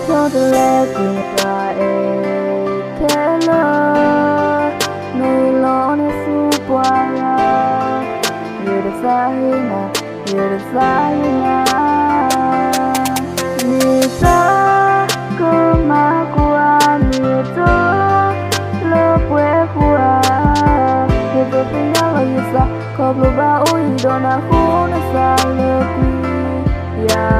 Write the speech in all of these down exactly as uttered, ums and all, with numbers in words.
cho tôi lẽ quên ta e thế lơ nơi lo nơi su qua ra như được xa na như được xa na như ta cơ mà qua như ta lỡ quê qua như tôi phải nhớ là như sao không lo bao ý đồ na khu na xa lỡ quy ya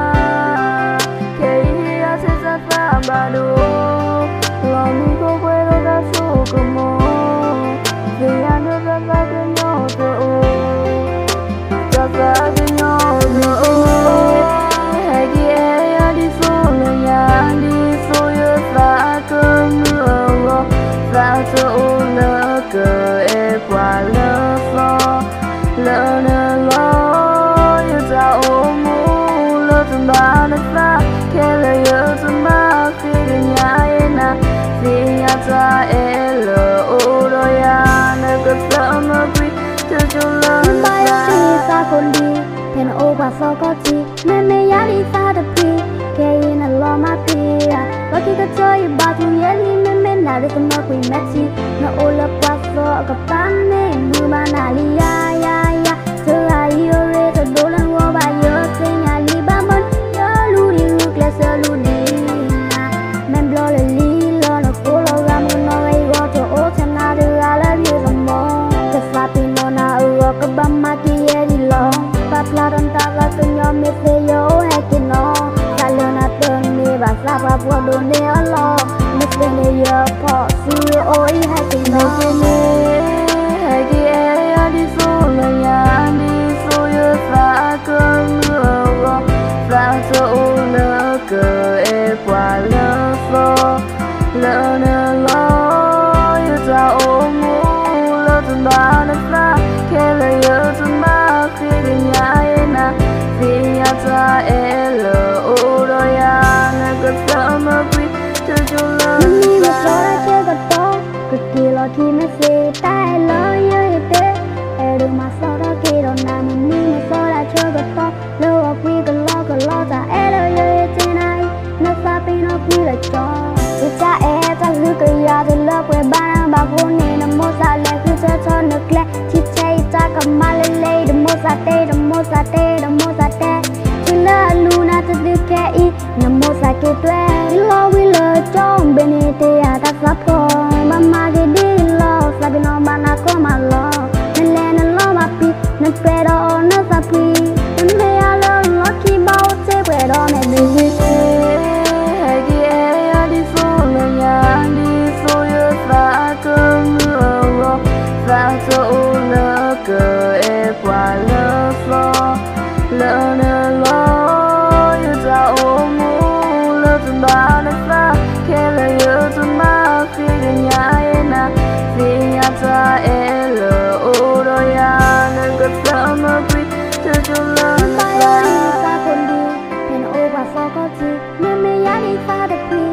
Bado lo mi ko kwe lo da so como de ando da da de no to da da de no no hai ki e ya di so lo ya di so yo sa ko mu lo sa so lo ko e qua lo so lo na lo yo da o mu lo tu ba na sa ke lo yo tu ma ta elo oroya na ka sama pri to jula mai si sa kon di ten o ba so ko ti me me ya li sa de pi ke na lo ma pi ya wa ki ka choi ba tu ye li me me na de ma kui ma ti na o la pa so ka pa ne mu ma na li ya ya ya so ai yo re to do lan wo ba yo se nya li ba mon yo lu di lu kle so lu di na men blo le li Kabama kiye di lo, paplaron tala tunyo me se yo hekino, salona tuni basa papua done alo, me se ne yo po su oi hekino. Kene heki e ya di so la ya di so yo sa ko lo, sa so lo ko e kwa lo so, lo na lo yo sa o mu lo tu ba na sa. Kela yo tu ma kiri nya na Fiya ta elo oro ya na ka sama pri to jula Mimi me flora che ga to Kuki lo ki me se ta elo yo ite Eru ma sora ki ro na mimi me flora che ga to Lo a kui ga lo ga lo ta elo yo ite nai Na sa pi no kui la cho Ita e ta lu ka ya de lo kwe ba na ba ko ni na mo sa le ku cha cho na kle Kamalele, the mozate, the mozate, the mozate. Chila luna to the kei, the mozake twe. Lo wilo chong benete ata sapo. Mama gedi lo, sabino bana koma lo. Nelena lo mapi, ne pero no sapi. Nembe alo lo ki bao se pero me bibi. Hagi e adi so lo nya adi so yo sa ko lo sa so lo ko e qua lo so lo na lo yo da o mu lo tu ba na sa ke lo yo tu ma fi nya na fi nya ta e lo o ro ya na ka sa ma pri to jula Mai sa kon di ten o ba so ko ti me me ya ni sa de pri